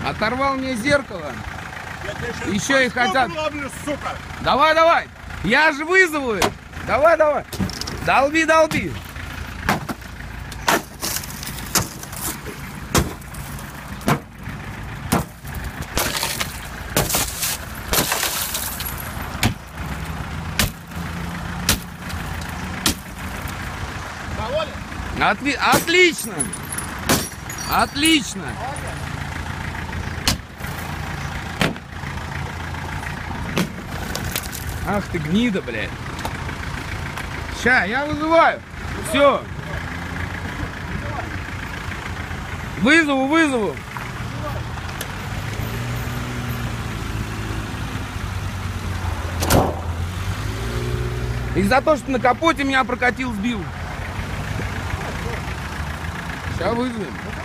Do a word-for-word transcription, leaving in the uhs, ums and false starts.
Оторвал мне зеркало. Я Еще и хотят... ловлю, сука. Давай, давай. Я же вызову. Давай, давай. Долби, долби. Доволен? Отли... Отлично. Отлично. Ах ты гнида, блядь. Ща, я вызываю. Все. Вызову, вызову. Из-за того, что на капоте меня прокатил, сбил. Сейчас вызовем.